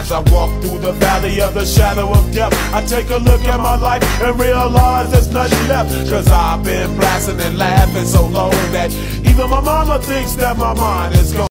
As I walk through the valley of the shadow of death, I take a look at my life and realize there's nothing left. Cause I've been blasting and laughing so long that even my mama thinks that my mind is gone.